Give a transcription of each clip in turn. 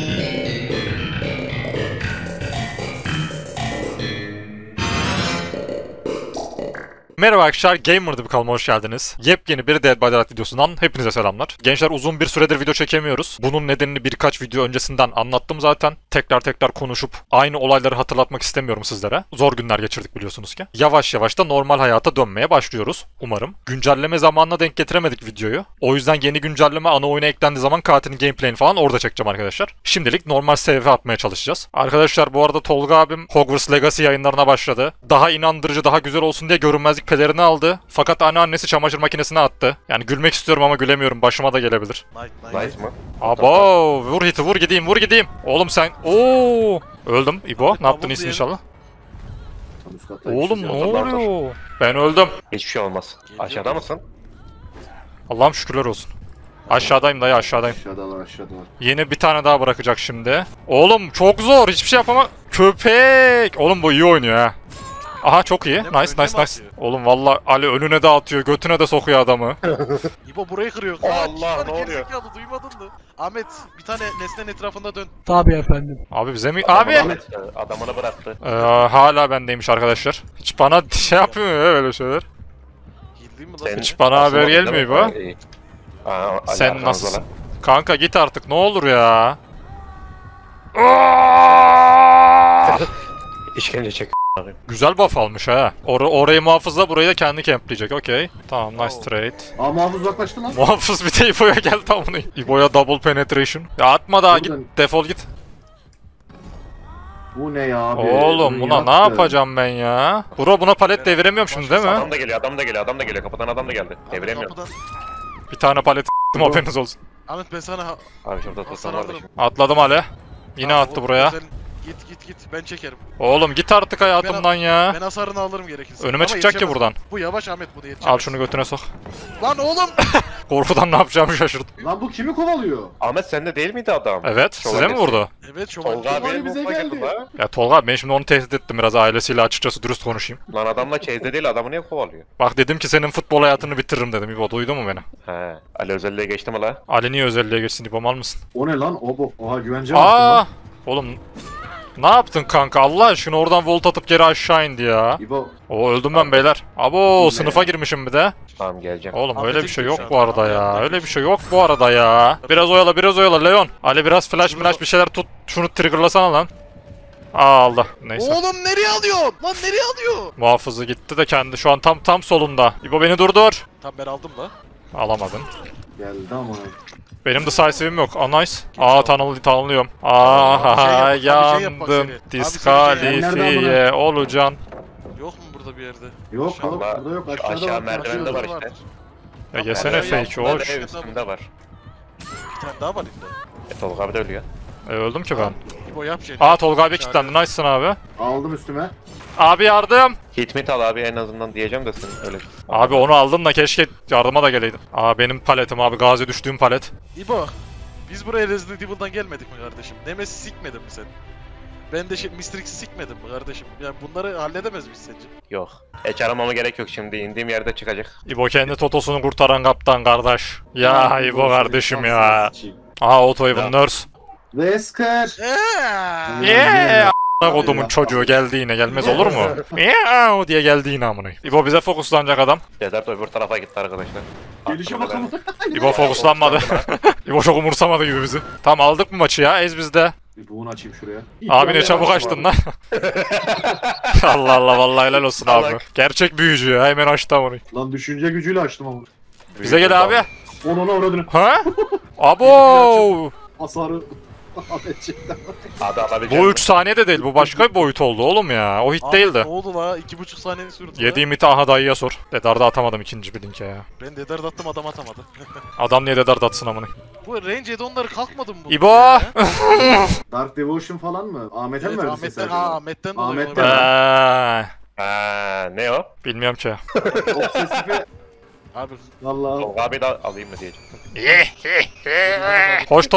Merhaba arkadaşlar, Gamer'da bir kanalıma hoş geldiniz. Yepyeni bir Dead by Daylight videosundan hepinize selamlar. Gençler, uzun bir süredir video çekemiyoruz. Bunun nedenini birkaç video öncesinden anlattım zaten. Tekrar konuşup aynı olayları hatırlatmak istemiyorum sizlere. Zor günler geçirdik biliyorsunuz ki. Yavaş yavaş da normal hayata dönmeye başlıyoruz umarım. Güncelleme zamanına denk getiremedik videoyu. O yüzden yeni güncelleme ana oyuna eklendiği zaman katilin gameplay'ini falan orada çekeceğim arkadaşlar. Şimdilik normal save atmaya çalışacağız. Arkadaşlar bu arada Tolga abim Hogwarts Legacy yayınlarına başladı. Daha inandırıcı, daha güzel olsun diye görünmezlik pelerini aldı. Fakat anneannesi çamaşır makinesine attı. Yani gülmek istiyorum ama gülemiyorum. Başıma da gelebilir. Nice mı? Abo, vur hiti, vur gideyim. Oğlum sen, ooo. Öldüm İbo. Ne yaptın iyisin inşallah? Oğlum ne oluyor? Ben öldüm. Hiçbir şey olmaz. Aşağıda mısın? Allah'ım şükürler olsun. Aşağıdayım dayı, aşağıdayım. Aşağıdalar. Yeni bir tane daha bırakacak şimdi. Oğlum çok zor. Hiçbir şey yapamam. Köpek. Oğlum bu iyi oynuyor ha. Aha çok iyi. Nice. Oğlum vallahi Ali önüne de atıyor, götüne de sokuyor adamı. İbo burayı kırıyor. Allah, ne oluyor? Gerizekalı, duymadın mı? Ahmet bir tane nesnenin etrafında dön. Tabii efendim. Abi bize mi? Abi. Adamını bıraktı. Hala bendeymiş arkadaşlar. Hiç bana şey yapmıyor ya böyle şeyler. Hildin mi lan? Hiç bana haber gelmiyor bu. Sen nasılsın? Kanka git artık ne olur ya. İşkence çek. Güzel buff almış ha. Orayı muhafızla, burayı da kendi campleyecek. Okey. Tamam, nice trade. Aa, muhafız uzaklaştı lan. Muhafız bir de İbo'ya geldi tam bunu. İbo'ya double penetration. Ya atma daha, git. Defol git. Bu ne ya abi? Oğlum buna ne yapacağım ben ya? Buna palet deviremiyorum şimdi değil mi? Adam da geliyor. Kapıdan adam da geldi. Deviremiyorum. Bir tane palet haberiniz olsun. Ahmet ben sana Abi şurada tutsan var da şimdi. Atladım Ale. Yine attı buraya. Git ben çekerim. Oğlum git artık hayatımdan ya. Ben hasarını alırım gerekirse. Önüme çıkacak ki buradan. Bu yavaş Ahmet, bunu yetişemez. Al şunu götüne sok. Lan oğlum! Korkudan ne yapacağımı şaşırdım. Lan bu kimi kovalıyor? Ahmet sende değil miydi adam? Evet, size mi vurdu? Evet Tolga abi bize geldi. Ya Tolga abi, ben şimdi onu tehdit ettim biraz, ailesiyle açıkçası dürüst konuşayım. Lan adamla çeyizde değil, adamı niye kovalıyor? Bak dedim ki senin futbol hayatını bitiririm dedim İbo, duydu mu beni? He. Ali özelliğe geçti mi la? Ali niye özelliğe geçsin İbo, mal mısın? O ne lan? O bu. Oha, güvence Aa! Oğlum ne yaptın kanka, Allah aşkına oradan volt atıp geri aşağı indi ya. İbo. Oo, öldüm ben beyler. Abo, sınıfa girmişim bir de. Tamam geleceğim. Oğlum öyle bir şey yok bu arada ya. Öyle bir şey yok bu arada ya. Biraz oyala Leon. Ali biraz flash bir şeyler tut. Şunu triggerlasana lan. Aa, Allah. Neyse. Oğlum nereye alıyorsun? Lan nereye alıyor? Muhafızı gitti de kendi şu an tam solunda. İbo beni durdur. Tamam ben aldım da. Alamadın. Geldi ama. Benim decisive'im yok. Nice. Tanılıyorum. Aha, yandım. Diskalifiye olacaksın. Yok mu burada bir yerde? Yok Allah, burada yok. şu Aşağıda aşağı var. merdivende var işte. Ya yesene fake hoş. Üstünde var. Bir tane daha var illa. Tolga abi de ölüyor. Öldüm ki ben. İbo yap şeyini. Tolga abi kilitlendi. Nice'sın abi. Aldım üstüme. Abi yardım. Hit al abi en azından diyeceğim de sen öyle. Abi onu aldın da keşke yardıma da geleydin. Benim paletim abi, gazi düştüğüm palet. İbo, biz buraya Resident Evil'dan gelmedik mi kardeşim? Nemes'i sikmedin mi sen? Ben de Mistrix'i sikmedim mi kardeşim? Yani bunları halledemez miyiz sence? Yok. Hiç aramama gerek yok, şimdi indiğim yerde çıkacak. İbo kendi totosunu kurtaran kaptan kardeş. Ya İbo kardeşim ya. Auto even nurse. Wesker. Yeah. Kodumun çocuğu geldi yine, gelmez olur mu? Miau diye geldi yine amına. İbo bize fokuslanacak adam. Desert öbür tarafa gitti arkadaşlar. Gelişe bakalım. İbo fokuslanmadı. İbo çok umursamadı gibi bizi. Tamam, aldık mı maçı ya? Ez bizde. Bir buğun açayım şuraya. Abi ne çabuk açtın lan. Allah Allah, vallahi helal olsun abi. Gerçek büyücü ya, hemen açtı amına. Lan düşünce gücüyle açtım ama. Bize gel abi. Onu uğradın. Ha? Abo! Hasarı. Bu 3 saniyede değil, bu başka bir boyut oldu oğlum ya. O hit Abi, değildi. Ne oldu la? 2,5 saniyeni sürdü. Yediğim hiti aha dayıya sor. Dedarda atamadım ikinci bir linke ya. Ben dedard attım, adam atamadı. Adam niye dedard atsın amına? Bu range add-on'ları kalkmadı mı bu? İbo! Dark Devotion falan mı? Ahmet'e mi Evet, verdin sesi Ahmet'ten, acaba? Ahmet'ten dolayı. Ahmet'ten. Ne o? Bilmiyorum ki. Obsesifi. Abi Vallahi. Tolga abi de alayım mı diyecektim. Hoş.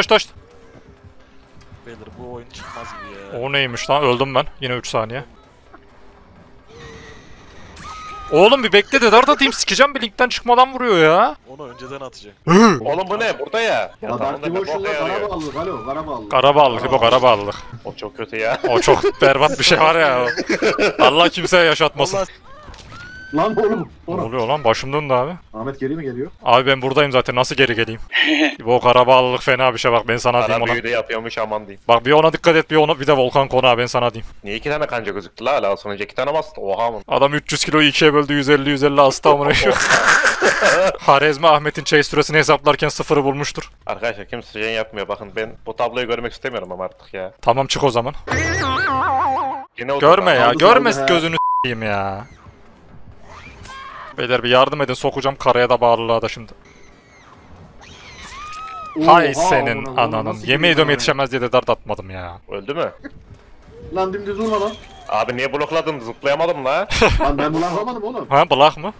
beyler bu oyun çıkmaz gibi ya. O neymiş lan? Öldüm ben. Yine 3 saniye. Oğlum bir bekle de dart atayım, sikeceğim, bir linkten çıkmadan vuruyor ya. Onu önceden atacak. Oğlum bu ne? Burada ya. Ya La tamam Dark da ne Devotion'la boka yarıyor. Karabağlık alo Karabağlık. Karabağlık İbo, karabağlık. O çok kötü ya. O çok berbat bir şey var ya. Allah kimseye yaşatmasın. Allah Lan oğlum. Ne Oğlum. oluyor lan, başım döndü abi. Ahmet geri mi geliyor? Abi ben buradayım zaten, nasıl geri geleyim? İbo karabağlılık fena bir şey, bak ben sana diyeyim Ara ona. büyü de yapıyormuş aman diyeyim. Bak bir ona dikkat et, bir de volkan konağı, ben sana diyeyim. Niye 2 tane kanca gözüktü la? La sonucu 2 tane bastı. Oha mı? Adam 300 kiloyu ikiye böldü, 150 hasta amına. Harezmi Ahmet'in chase süresini hesaplarken sıfırı bulmuştur. Arkadaşlar kimse şey yapmıyor. Bakın ben bu tabloyu görmek istemiyorum ama artık ya. Tamam çık o zaman. Yine Görme ya, Aldı, görmez aldı, he. gözünü s**eyim ya. Beyler bir yardım edin, sokacağım karaya da bağlılığa da şimdi. Hay Oha, senin ona ananın. nasıl Yemin gidiyor ediyorum lan? yetişemez diye de dart atmadım ya. Öldü mü? Lan dümdüz vurma lan. Abi niye blokladın? Zıplayamadım la. Lan ben bunu anlamadım oğlum. Ha blak mı?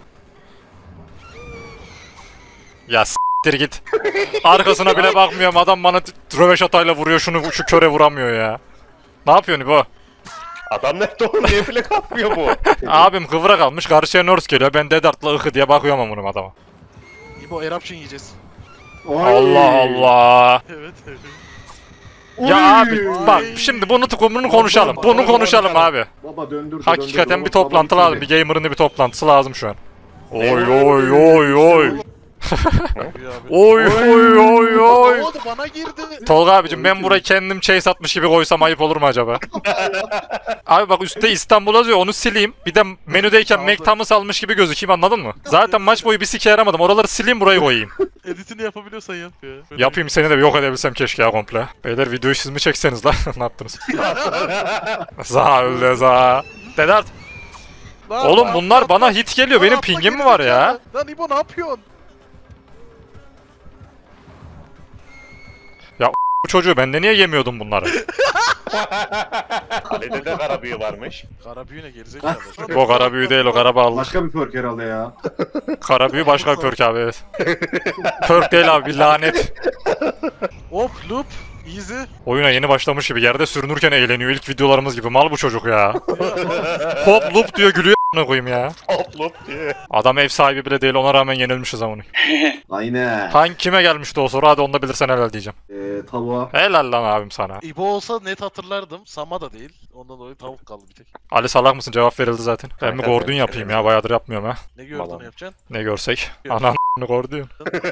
Ya s**tir git. Arkasına bile bakmıyorum, adam bana röveşatayla vuruyor, şu köre vuramıyor ya. Ne yapıyorsun bu? Adam nerede oğlum? Niye bile kalkmıyor bu? Abim kıvrak almış, karşıya nurse geliyor, ben dedartla ıhı diye bakıyorum amınım adama. İbo eruption yiyeceğiz. Oy. Allah Allah. Evet. Oy. Ya abi bak şimdi bunu konuşalım. Bunu konuşalım abi. Baba döndürdü. Hakikaten döndürdü. bir toplantı lazım. Bir gamer'ın bir toplantısı lazım şu an. Oy oy oy oy. Oy oy oy oy. Ne oldu, bana girdi. Tolga abicim ben burayı kendim chase atmış gibi koysam ayıp olur mu acaba? Abi bak üstte İstanbul yazıyor, onu sileyim. Bir de menüdeyken Mac Thomas almış gibi gözükeyim, anladın mı? Zaten maç boyu bir sike yaramadım. Oraları sileyim, burayı koyayım. Editini yapabiliyorsan yap ya. Yapayım, seni de bir yok edebilsem keşke ya komple. Beyler videoyu siz mi çekseniz lan? Ne yaptınız? Za öyle za. Dedart. Lan, Oğlum lan, bunlar lan, bana lan. hit geliyor. Benim Lan, pingim mi atma var ya? Lan İbo ne yapıyorsun? Bu çocuğu bende niye yemiyordum bunları? Ali'de de kara büyü varmış. Kara büyü ne gerizekalı. O kara büyü değil, o kara bağlı. Başka bir perk herhalde ya. Kara büyü başka bir perk abi, evet. Perk değil abi, bir lanet. Hop loop. Easy. Oyuna yeni başlamış gibi yerde sürünürken eğleniyor, ilk videolarımız gibi. Mal bu çocuk ya. Hop loop diyor, gülüyor a**ına koyayım ya. Hop lop diye. Adam ev sahibi bile değil, ona rağmen yenilmişiz ama onu. Aynen. Hangi kime gelmişti o soru, hadi onu da bilirsen helal diyeceğim. Tavuğa. Helal lan abim sana. İbo olsa net hatırlardım. Sama da değil. Ondan dolayı tavuk kaldı bir tek. Ali salak mısın, cevap verildi zaten. Ben bir Kanka, gordon yapayım ya, bayağıdır yapmıyorum ha. Ne gördün Vallahi. yapacaksın? Ne görsek. Anan gordon.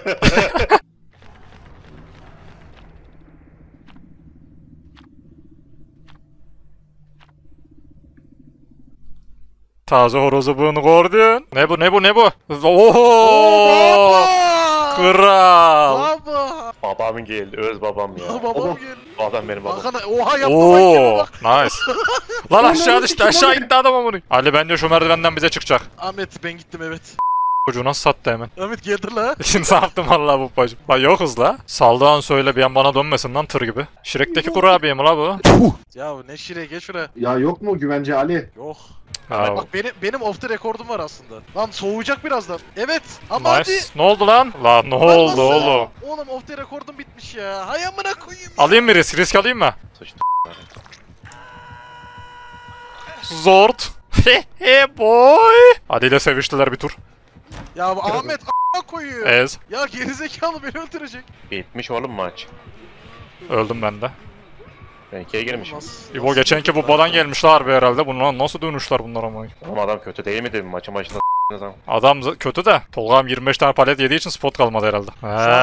Taze horozu bunu gördün. Ne bu ne bu ne bu? Oho! Kral. Baba! Babam geldi. Öz babam ya. Babam geldi. Bu adam benim babam. Bakana oha yaptı bak Oo, bak. nice. Lan aşağı düştü, aşağı gitti adam amına. Ali bence şu merdivenden bize çıkacak. Ahmet ben gittim evet. Çocuğu nasıl sattı hemen? Ahmet geldi la. Şimdi ne yaptım vallahi bu bacım. Bak yok hız la. Saldığın söyle bir an bana dönmesin lan, tır gibi. Shrek'teki kurabiye mi la bu? Ya ne şire geç şuraya. Ya yok mu güvence Ali? Yok. Ha, Bak benim off the record'um var aslında. Lan soğuyacak birazdan. Evet ama hadi. nice. Ne oldu lan? Lan ne Lan oldu nasıl? oğlum? Oğlum off the record'um bitmiş ya. Hay amına koyayım. Alayım mı risk? Risk alayım mı? Sıçtı. Zord. Hehe boy. Hadi ile seviştiler bir tur. Ya Ahmet a**a koyuyor. Ez. Ya gerizekalı beni öldürecek. Bitmiş oğlum maç. Öldüm ben de. Ben ikiye girmişim. İbo geçenki bu badan gelmişler harbi herhalde. Bunlar nasıl dönüşler bunlar ama. Oğlum adam kötü değil mi dedim maçın başında zaman. Adam kötü de. Tolga'm 25 tane palet yediği için spot kalmadı herhalde.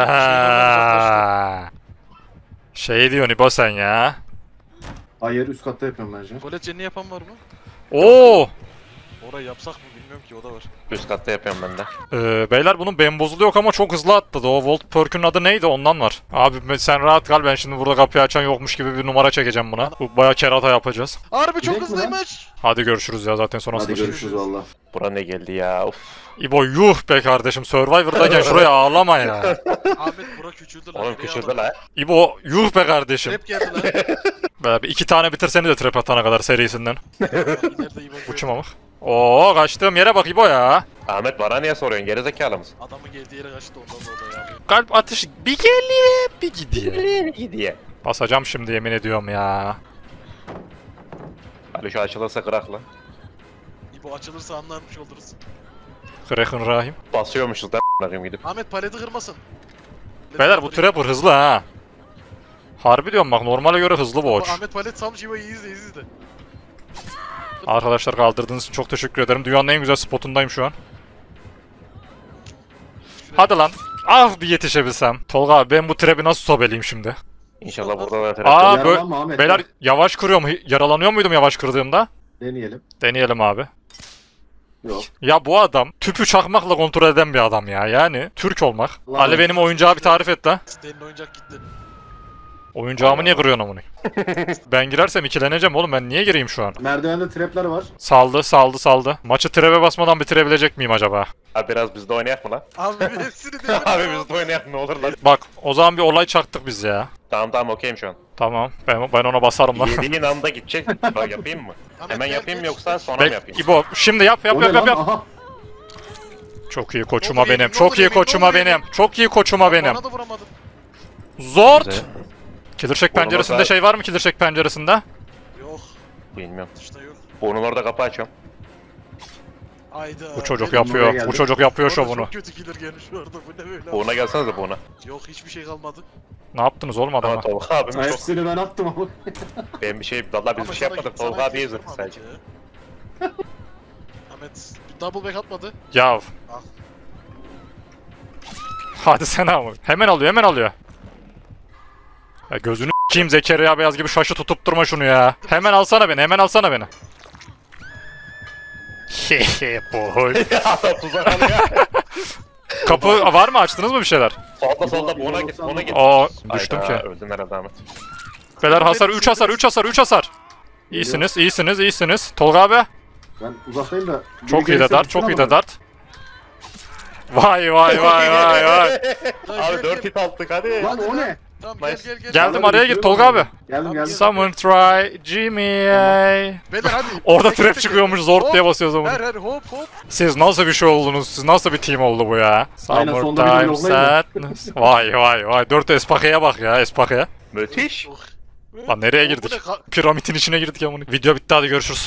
Ha. Şey diyorsun İbo sen ya. Hayır üst katta yapıyorum bence. Koletçeni yapan var mı? Oo. Orayı yapsak mı bilmiyorum ki, o da var. Üst katta yapıyorum ben de. Beyler bunun bembozulu yok ama çok hızlı atladı. O Volt Perk'ün adı neydi, ondan var. Abi sen rahat kal, ben şimdi burada kapıyı açan yokmuş gibi bir numara çekeceğim buna. Bu bayağı kerata yapacağız. Harbi çok Direkt mi lan? hızlıymış. Hadi görüşürüz ya, zaten sonrasında. Hadi görüşürüz valla. Bura ne geldi ya of. İbo yuh be kardeşim, Survivor'dayken şuraya ağlama ya. Ahmet bura küçüldü lan. Oğlum nereye küçüldü aldın? la. İbo yuh be kardeşim. Trap geldi lan. Böyle bir iki tane bitirseni de trap atana kadar serisinden. İleride İbo Bu kim amık? Oo, kaçtığım yere bak İbo ya. Ahmet bana niye soruyorsun gerizekalı mısın? Adamın geldiği yere kaçtı, ondan dolayı abi. Kalp atışı bir geliyor bir gidiyor. İyi diye. Basacağım şimdi, yemin ediyorum ya. Ali şu açılırsa kırak lan. İbo açılırsa anlarmış oluruz. Kraken Rahim. Basıyormuşuz da a**ınakım gidip. Ahmet paleti kırmasın. Beyler bu Trapper hızlı ha. Harbi diyorum bak, normale göre hızlı bu oç. Ahmet palet salmış İbo'yu izle. Arkadaşlar kaldırdığınız için çok teşekkür ederim. Dünyanın en güzel spotundayım şu an. Hadi lan. Ah bir yetişebilsem. Tolga abi ben bu trap'i nasıl sobeleyim şimdi? İnşallah burada da Aa, taraf. böyle- Yaralanma Ahmet. Beyler yavaş kırıyorum. Yaralanıyor muydum yavaş kırdığımda? Deneyelim. Deneyelim abi. Yok. Ya bu adam tüpü çakmakla kontrol eden bir adam ya. Yani Türk olmak. Allah Ali Allah. benim oyuncağı bir tarif et lan. Senin oyuncak gitti. Oyuncağımı niye kırıyorsun amına? Ben girersem ikileneceğim oğlum, ben niye gireyim şu an? Merdivende trapler var. Saldı. Maçı trap'e basmadan bitirebilecek miyim acaba? Abi biraz bizde oynayak mı lan? Abi hepsini değil. Abi bizde oynayak ne olur lan. Bak o zaman bir olay çaktık biz ya. Tamam okeyim şu an. Tamam ben ona basarım lan. Yediğin anda gidecek. Bak yapayım mı? Ahmet, Hemen gel, yapayım mı geç, yoksa geç. sonra mı Bek yapayım? İbo şimdi yap. O ne lan? Çok Aha. iyi Ne olur koçuma yemin, benim. ne Çok olur iyi yemin, koçuma ne olur benim. yemin. Çok iyi koçuma benim. Bana da vuramadın. Zort. Güzel. Killer Shack Oğlum, penceresinde bak- şey var mı Killer Shack penceresinde? Yok. Bilmiyorum. Dışta yok. Onun orada kapı açıyorum. Hayda. Bu çocuk benim- yapıyor. geldik. Bu çocuk yapıyor Orada şovunu. Çok kötü killer gelmiş orada. Bu ne böyle? Buğuna gelsenize buğuna. Yok hiçbir şey kalmadı. Ne yaptınız oğlum adama? Ama Tolga abim çok... Hepsini ben attım ama. Ben bir şey... Valla biz Ama bir şey sana- yapmadık. sana Tolga abiye kimse zırh vurmadı sadece. ya. Ahmet bir double back atmadı. Ya. Al. Hadi sen ama. Hemen alıyor. Ya gözünü s**eyim Zekeriya Beyaz gibi şaşı tutup durma şunu ya. Hemen alsana beni. Hehe boy. Adam tuzak alıyor. Kapı var mı, açtınız mı bir şeyler? Solda buğuna git. Buğuna git. Aa düştüm Hayda, ki. öldün herhalde Ahmet. Beyler hasar 3 hasar. İyisiniz. Tolga abi. Ben uzaktayım da. Çok iyi de de dart. Vay. Abi 4 hit attık hadi. Lan o ne? Tamam Nice. gel. Geldim araya gir Tolga abi. Geldim. Someone try Jimmy. Beyler hadi. Orada Tek trap tek çıkıyormuş, gel. zort Hop, diye basıyoruz ama. Her hop. Siz nasıl bir şey oldunuz? Siz nasıl bir team oldu bu ya? Aynen, sonda bir Summertime yollayın. sadness. Vay. 4 Espake'ye bak ya, Espake'ye. Müthiş. Lan nereye Bu ne girdik? Piramidin içine girdik ya bunu. Video bitti, hadi görüşürüz.